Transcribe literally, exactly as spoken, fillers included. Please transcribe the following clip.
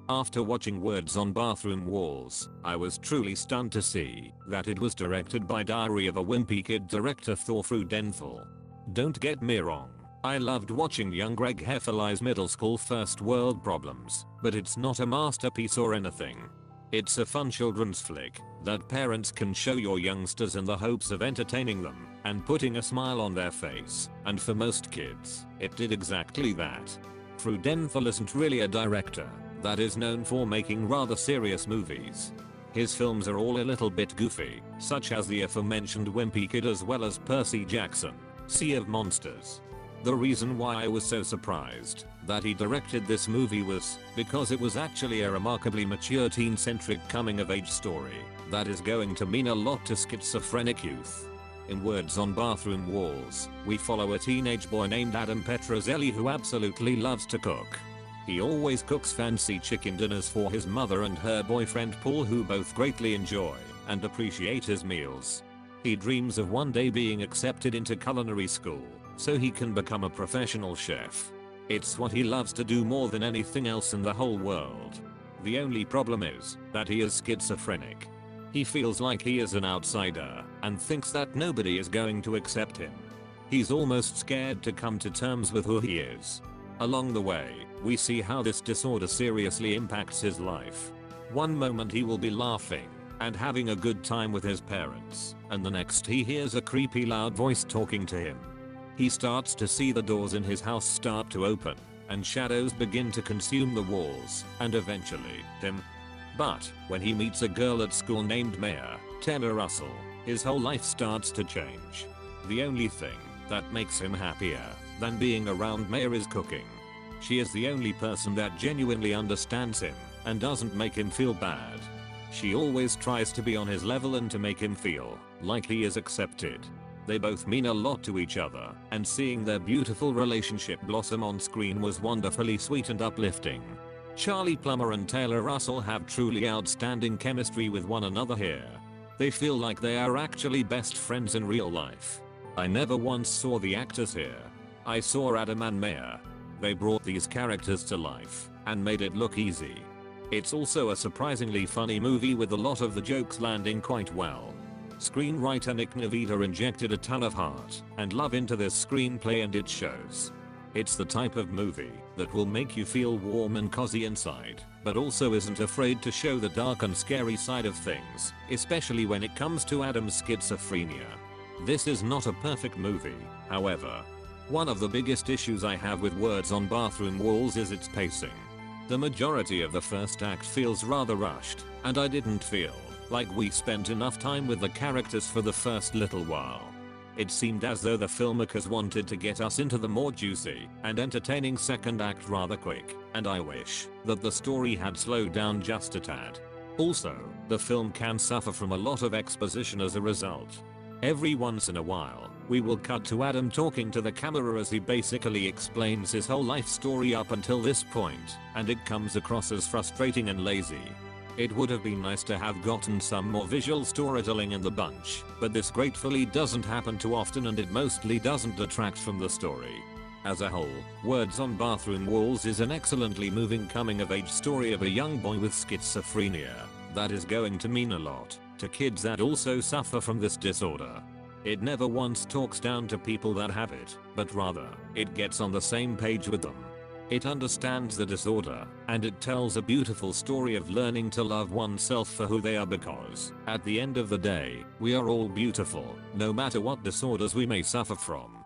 After watching Words on Bathroom Walls, I was truly stunned to see that it was directed by Diary of a Wimpy Kid director Thor Freudenthal. Don't get me wrong, I loved watching young Greg Heffley's middle school first world problems, but it's not a masterpiece or anything. It's a fun children's flick that parents can show your youngsters in the hopes of entertaining them and putting a smile on their face, and for most kids, it did exactly that. Freudenthal isn't really a director that is known for making rather serious movies. His films are all a little bit goofy, such as the aforementioned Wimpy Kid as well as Percy Jackson, Sea of Monsters. The reason why I was so surprised that he directed this movie was because it was actually a remarkably mature teen-centric coming-of-age story that is going to mean a lot to schizophrenic youth. In Words on Bathroom Walls, we follow a teenage boy named Adam Petrozelli who absolutely loves to cook. He always cooks fancy chicken dinners for his mother and her boyfriend Paul, who both greatly enjoy and appreciate his meals. He dreams of one day being accepted into culinary school so he can become a professional chef. It's what he loves to do more than anything else in the whole world. The only problem is that he is schizophrenic. He feels like he is an outsider and thinks that nobody is going to accept him. He's almost scared to come to terms with who he is. Along the way, we see how this disorder seriously impacts his life. One moment he will be laughing and having a good time with his parents, and the next he hears a creepy loud voice talking to him. He starts to see the doors in his house start to open, and shadows begin to consume the walls, and eventually, him. But, when he meets a girl at school named Maya, Taylor Russell, his whole life starts to change. The only thing that makes him happier than being around Maya is cooking. She is the only person that genuinely understands him and doesn't make him feel bad. She always tries to be on his level and to make him feel like he is accepted. They both mean a lot to each other, and seeing their beautiful relationship blossom on screen was wonderfully sweet and uplifting. Charlie Plummer and Taylor Russell have truly outstanding chemistry with one another here. They feel like they are actually best friends in real life. I never once saw the actors here. I saw Adam and Maya. They brought these characters to life and made it look easy. It's also a surprisingly funny movie with a lot of the jokes landing quite well. Screenwriter Nick Navita injected a ton of heart and love into this screenplay, and it shows. It's the type of movie that will make you feel warm and cozy inside, but also isn't afraid to show the dark and scary side of things, especially when it comes to Adam's schizophrenia. This is not a perfect movie, however. One of the biggest issues I have with Words on Bathroom Walls is its pacing. The majority of the first act feels rather rushed, and I didn't feel like we spent enough time with the characters for the first little while. It seemed as though the filmmakers wanted to get us into the more juicy and entertaining second act rather quick, and I wish that the story had slowed down just a tad. Also, the film can suffer from a lot of exposition as a result. Every once in a while, we will cut to Adam talking to the camera as he basically explains his whole life story up until this point, and it comes across as frustrating and lazy. It would have been nice to have gotten some more visual storytelling in the bunch, but this gratefully doesn't happen too often, and it mostly doesn't detract from the story. As a whole, Words on Bathroom Walls is an excellently moving coming-of-age story of a young boy with schizophrenia that is going to mean a lot to kids that also suffer from this disorder. It never once talks down to people that have it, but rather, it gets on the same page with them. It understands the disorder, and it tells a beautiful story of learning to love oneself for who they are, because, at the end of the day, we are all beautiful, no matter what disorders we may suffer from.